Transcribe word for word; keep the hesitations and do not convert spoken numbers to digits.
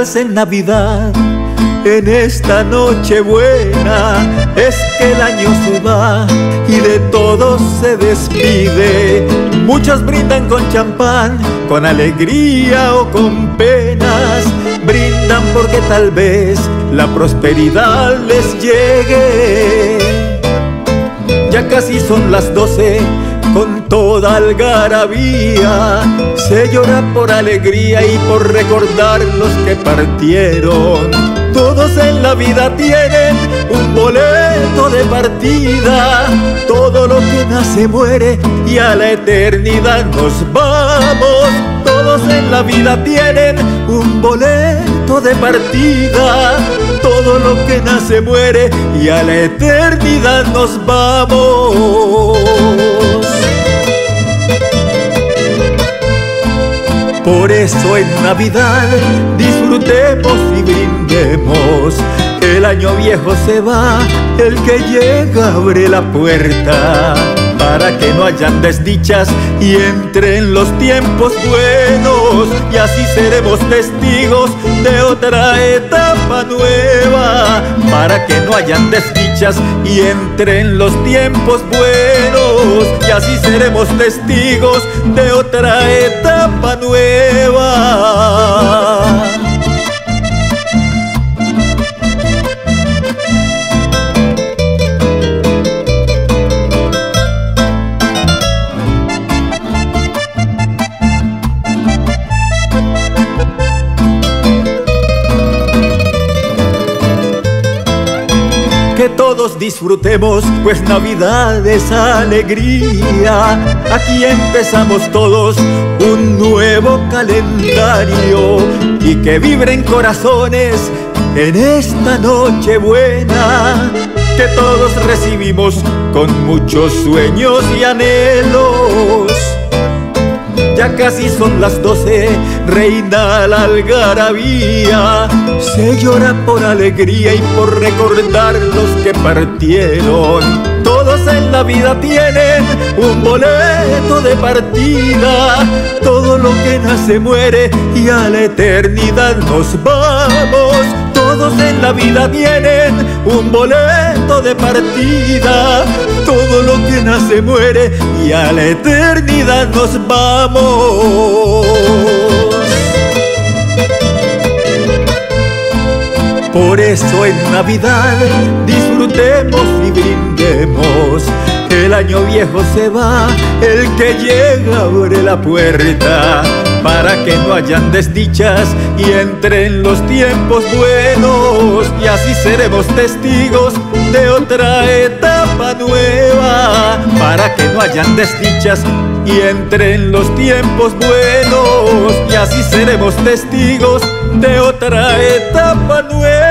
estás en Navidad, en esta noche buena, es que el año se va y de todos se despide. Muchos brindan con champán, con alegría o con penas. Brindan porque tal vez la prosperidad les llegue. Ya casi son las doce, con toda algarabía se llora por alegría y por recordar los que partieron. Todos en la vida tienen un boleto de partida. Todo lo que nace muere y a la eternidad nos vamos. Todos en la vida tienen un boleto de partida. Todo lo que nace muere y a la eternidad nos vamos. Por eso en Navidad disfrutemos y brindemos. El año viejo se va, el que llega abre la puerta, para que no hayan desdichas y entren los tiempos buenos. Y así seremos testigos de otra etapa nueva, para que no hayan desdichas y entren los tiempos buenos. Y así seremos testigos de otra etapa nueva. Que todos disfrutemos, pues Navidad es alegría. Aquí empezamos todos un nuevo calendario, y que vibren corazones en esta noche buena, que todos recibimos con muchos sueños y anhelos. Ya casi son las doce, reina la algarabía. Se llora por alegría y por recordar los que partieron. Todos en la vida tienen un boleto de partida. Todo lo que nace muere y a la eternidad nos vamos. Todos en la vida tienen un boleto de partida. Todo lo que nace muere y a la eternidad nos vamos. Por eso en Navidad disfrutemos y brindemos. El año viejo se va, el que llega abre la puerta, para que no hayan desdichas y entren los tiempos buenos. Y así seremos testigos de otra etapa nueva, para que no hayan desdichas y entren los tiempos buenos. Y así seremos testigos de otra etapa nueva.